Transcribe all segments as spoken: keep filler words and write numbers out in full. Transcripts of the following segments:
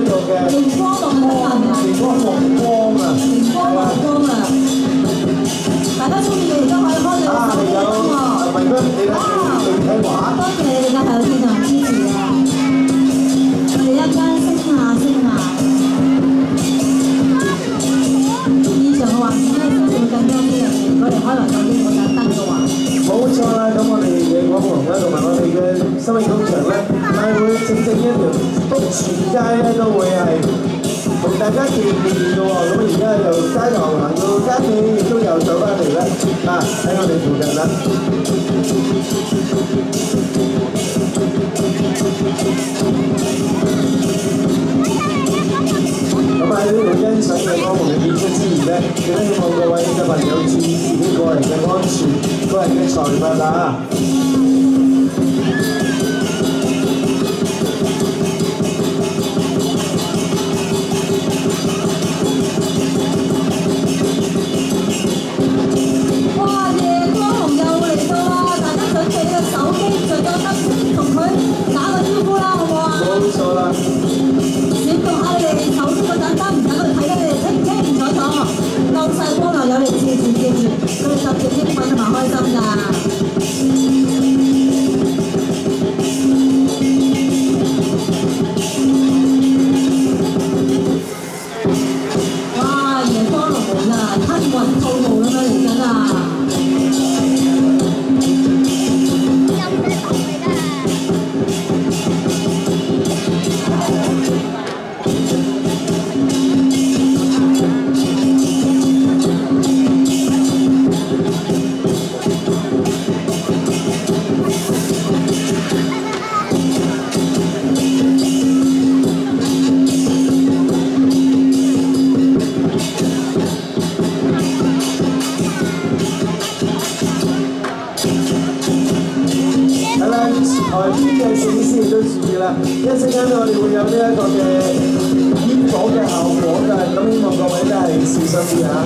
一個嘅螢光綠嘅燈係咪啊？ 螢光綠光啊， 螢光綠光啊！大家中意嘅而家可以開你嘅手機燈喎。 文君，你睇你睇畫。 多謝你哋嘅後天同支持啊！我哋一間升下升下。以上嘅環境咧，相信會更加啲人嚟。我哋開埋手機嗰盞燈嘅話， 冇錯啦，咁我哋嘅廣場咧，同埋我哋嘅生命工場咧，係會正正一條福全街咧，都會係同大家見面嘅喎。咁而家由街頭行到街尾，亦都有走翻嚟啦。啊，喺我哋附近啦。咁喺呢度欣賞嘅光芒嘅演出之餘咧，亦都希望各位嘅朋友注意自己個人嘅安全、個人嘅財物啊！ 哇！夜光紅又嚟到啦，大家準備個手機着咗燈，同佢打個招呼啦，好唔好啊？ 冇錯啦。 閃動下你哋手機嗰盞燈，等佢哋睇到你哋清唔清楚楚，夠晒光又有你照住照住，佢哋特別興奮同埋開心㗎。哇！夜光龍嚟啦，吞雲吐霧咁樣嚟緊啊！台邊嘅攝影師亦都注意啦，一陣間我哋會有呢一個嘅煙火嘅效果㗎，咁希望各位都係小心啲嚇。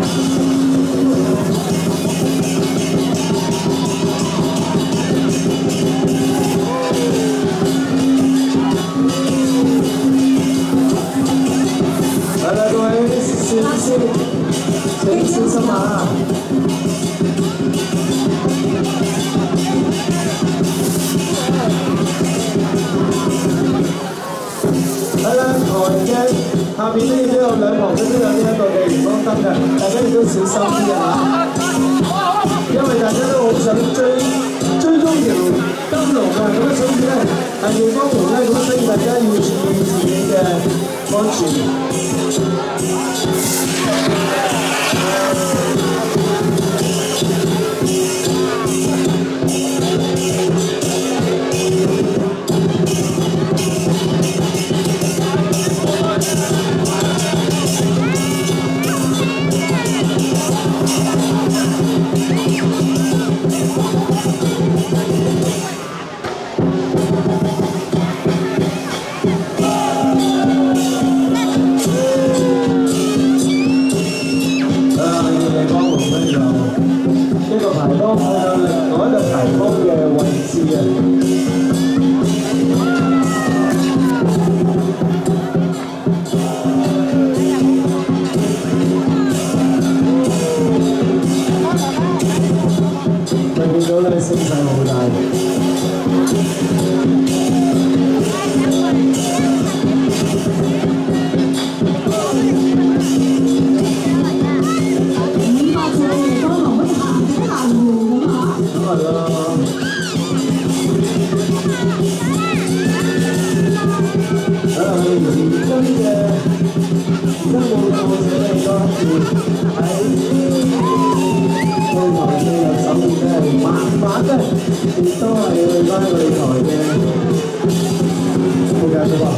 係啦，各位攝影師，請小心下。係啦，台嘅下邊咧亦都有兩旁都有呢一個嘅熒光燈嘅，大家亦都小心啲啊！因為大家都好想追追蹤條燈籠啊，咁所以咧係熒光燈咧，咁所以大家要注意自己嘅安全。聲勢好大。亦都係去翻我哋台嘅副駕駛喎。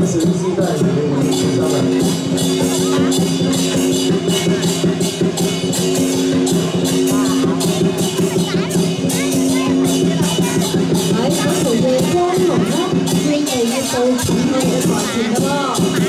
三十一世代给我们介绍的。 喺九條嘅光龍咧，專係一到近期嘅台前㗎喎。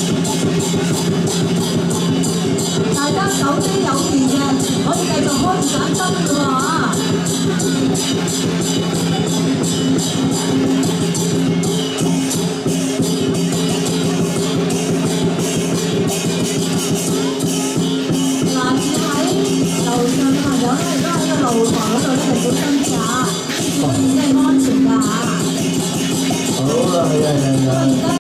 大家手機有電嘅，可以繼續開住上燈㗎喎。嗱，住喺樓上嘅朋友咧，都喺個露台嗰度咧，係小心啲啊，呢邊係安全㗎嚇。 好啊，係啊，係啊。